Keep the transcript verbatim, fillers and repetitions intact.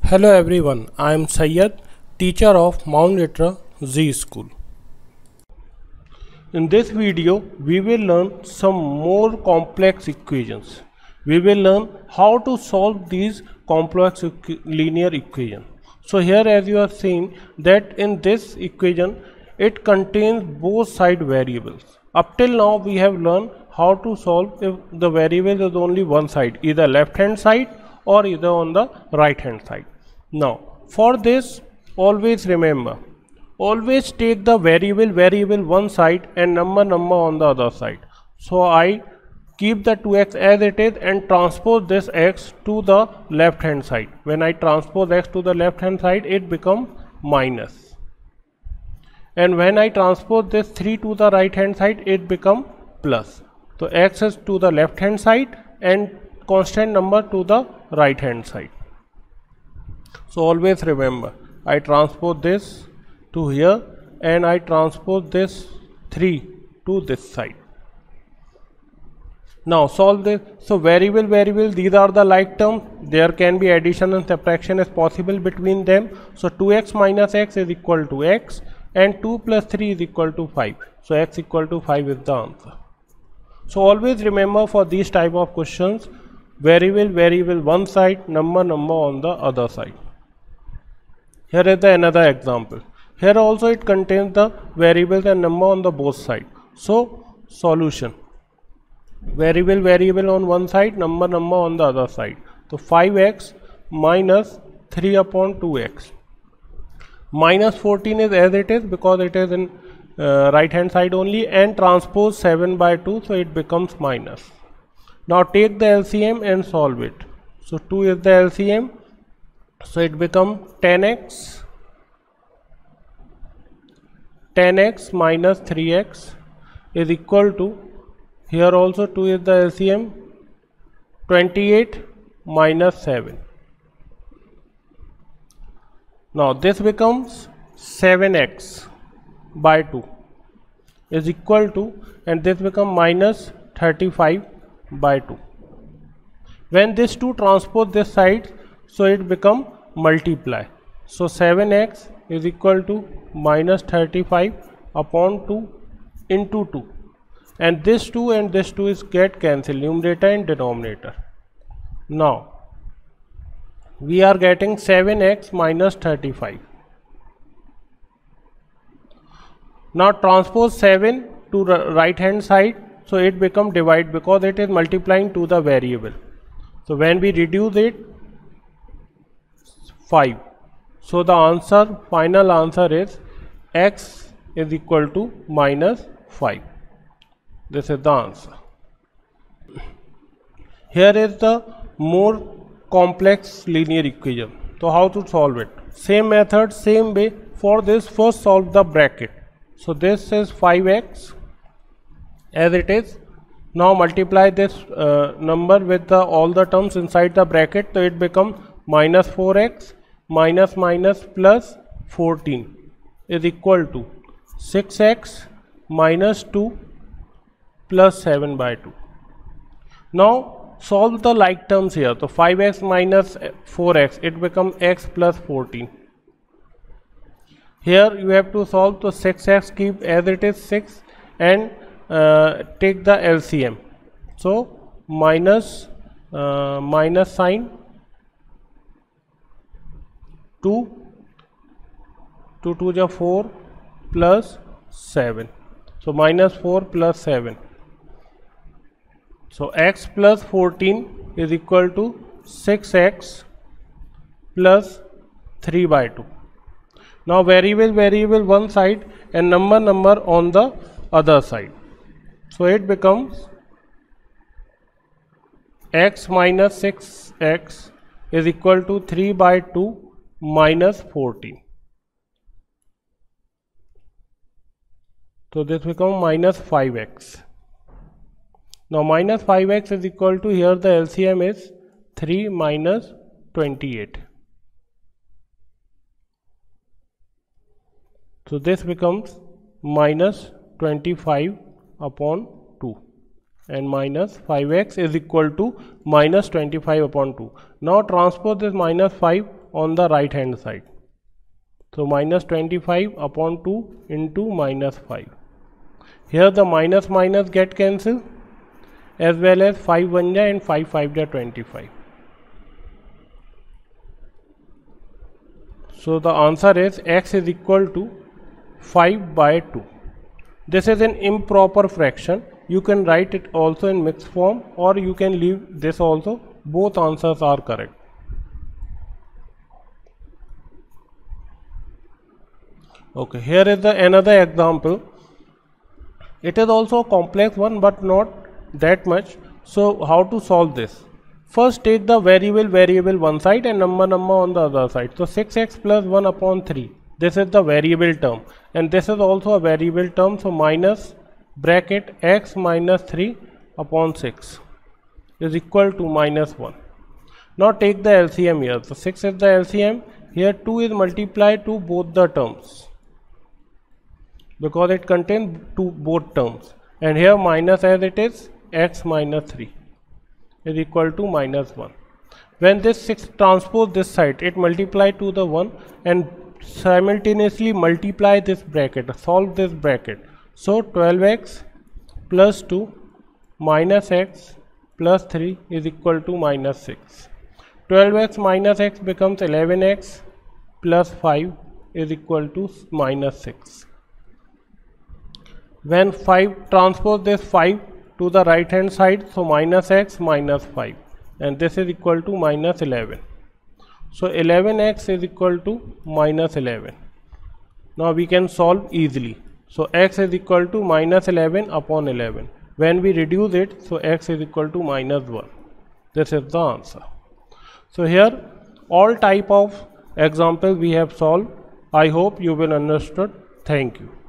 Hello everyone, I am Syed, teacher of Mount Litra Z School. In this video, we will learn some more complex equations. We will learn how to solve these complex equ linear equations. So here, as you have seen, that in this equation, it contains both side variables. Up till now, we have learned how to solve if the variable is only one side, either left hand side or either on the right hand side. Now for this, always remember, always take the variable variable one side and number number on the other side. So I keep the two x as it is and transpose this x to the left hand side. When I transpose x to the left hand side, it becomes minus, and when I transpose this three to the right hand side, it becomes plus. So x is to the left hand side and constant number to the right hand side. So always remember, I transpose this to here and I transpose this three to this side. Now solve this. So variable variable, these are the like terms. There can be addition and subtraction is possible between them. So two x minus x is equal to x and two plus three is equal to five. So x equal to five is the answer. So always remember, for these type of questions, variable variable one side, number number on the other side. Here is the another example. Here also it contains the variables and number on the both side. So solution, variable variable on one side, number number on the other side. So five x minus three upon two x. Minus fourteen is as it is because it is in uh, right hand side only, and transpose seven by two, so it becomes minus. Now take the L C M and solve it. So two is the L C M, so it becomes ten x. ten x minus three x is equal to, here also two is the L C M, twenty-eight minus seven. Now this becomes seven x by two is equal to, and this becomes minus thirty-five by two. When this two transpose this side, so it become multiply. So seven x is equal to minus thirty-five upon two into two, and this two and this two is get cancelled, numerator and denominator. Now we are getting seven x minus thirty-five. Now transpose seven to the right hand side, so it become divide because it is multiplying to the variable. So when we reduce it, five. So the answer, final answer is x is equal to minus five. This is the answer. Here is the more complex linear equation. So how to solve it? Same method, same way. For this, first solve the bracket. So this is five x as it is. Now multiply this uh, number with the all the terms inside the bracket, so it becomes minus four x minus minus plus fourteen is equal to six x minus two plus seven by two. Now solve the like terms here. So five x minus four x, it becomes x plus fourteen. Here you have to solve. So six x keep as it is six and uh, take the L C M. So minus uh, minus sign two, two to the four plus seven. So minus four plus seven. So x plus fourteen is equal to six x plus three by two. Now variable variable one side and number number on the other side. So it becomes x minus six x is equal to three by two minus fourteen. So this becomes minus five x. Now minus five x is equal to, here the L C M is three minus twenty-eight. So this becomes minus twenty-five upon two, and minus five x is equal to minus twenty-five upon two. Now transpose this minus five on the right hand side. So minus twenty-five upon two into minus five. Here the minus minus get cancelled, as well as five one ja and five five ja twenty-five. So the answer is x is equal to five by two. This is an improper fraction. You can write it also in mixed form, or you can leave this also. Both answers are correct. Okay, here is the another example. It is also a complex one, but not that much. So how to solve this? First take the variable variable one side and number number on the other side. So six x plus one upon three. This is the variable term, and this is also a variable term. So minus bracket x minus three upon six is equal to minus one. Now take the L C M here. So six is the L C M. Here two is multiplied to both the terms, because it contains two both terms, and here minus as it is x minus three is equal to minus one. When this six transpose this side, it multiply to the one and simultaneously multiply this bracket, solve this bracket. So twelve x plus two minus x plus three is equal to minus six. twelve x minus x becomes eleven x plus five is equal to minus six. When five transpose this five to the right hand side, so minus x minus five, and this is equal to minus eleven. So eleven x is equal to minus eleven. Now we can solve easily. So x is equal to minus eleven upon eleven. When we reduce it, so x is equal to minus one. This is the answer. So here all type of examples we have solved. I hope you will understood. Thank you.